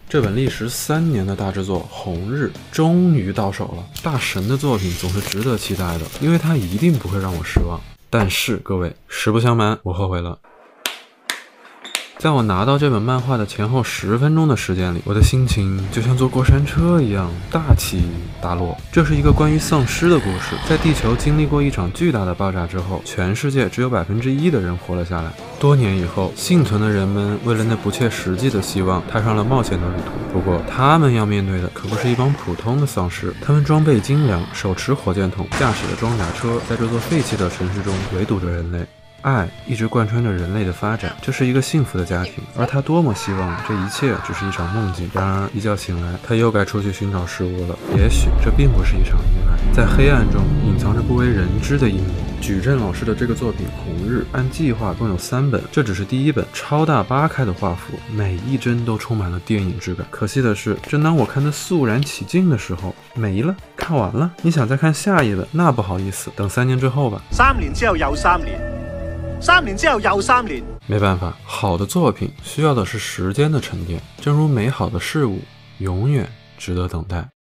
这本历时3年的大制作《红日》终于到手了。大神的作品总是值得期待的，因为他一定不会让我失望。但是各位，实不相瞒，我后悔了。在我拿到这本漫画的前后10分钟的时间里，我的心情就像坐过山车一样大起大落。这是一个关于丧尸的故事，在地球经历过一场巨大的爆炸之后，全世界只有1%的人活了下来。多年以后，幸存的人们为了那不切实际的希望，踏上了冒险的旅途。不过，他们要面对的可不是一帮普通的丧尸，他们装备精良，手持火箭筒，驾驶着装甲车，在这座废弃的城市中围堵着人类。爱一直贯穿着人类的发展，这是一个幸福的家庭，而他多么希望这一切只是一场梦境。然而一觉醒来，他又该出去寻找事物了。也许这并不是一场意外，在黑暗中隐藏着不为人知的阴谋。矩阵老师的这个作品《红日》按计划共有3本，这只是第1本，超大8开的画幅，每一帧都充滿了电影质感。可惜的是，正当我看得肃然起敬的时候，没了，看完了。你想再看下一本，那不好意思，等3年之后吧。 3年之後又3年，3年之後又3年。 没办法，好的作品需要的是时间的沉淀，正如美好的事物永远值得等待。